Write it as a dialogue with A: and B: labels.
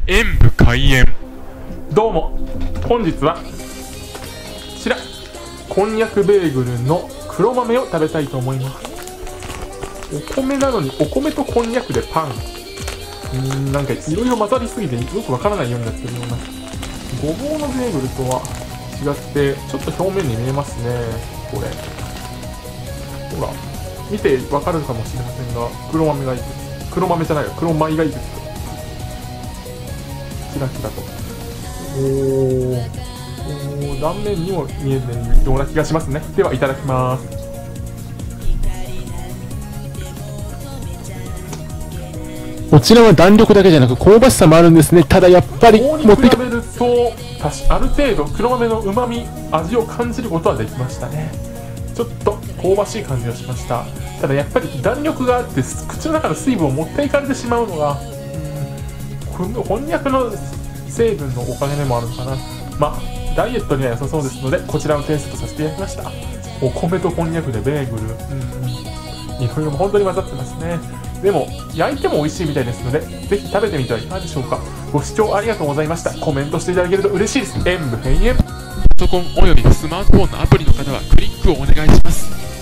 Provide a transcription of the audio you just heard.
A: 演武開演。
B: どうも、本日はこちらこんにゃくベーグルの黒豆を食べたいと思います。お米なのにお米とこんにゃくでパン、なんかいろいろ混ざりすぎてよくわからないようになってるような。ごぼうのベーグルとは違ってちょっと表面に見えますね。これほら見てわかるかもしれませんが、黒豆がいいです。黒豆じゃないよ、黒米がいいです。キラキラと断面にも見えるような気がしますね。ではいただきます。
C: こちらは弾力だけじゃなく香ばしさもあるんですね。ただやっぱり
B: 棒に比べるとある程度黒豆のうまみ味を感じることはできましたね。ちょっと香ばしい感じがしました。ただやっぱり弾力があって口の中の水分を持っていかれてしまうのがこんにゃくの成分のおかげでもあるのかな。まあダイエットには良さそうですのでこちらの点数とさせていただきました。お米とこんにゃくでベーグル、いろいろ本当に混ざってますね。でも焼いても美味しいみたいですのでぜひ食べてみてはいかがでしょうか。ご視聴ありがとうございました。コメントしていただけると嬉しいです。演武閉園。
A: パソコンおよびスマートフォンのアプリの方はクリックをお願いします。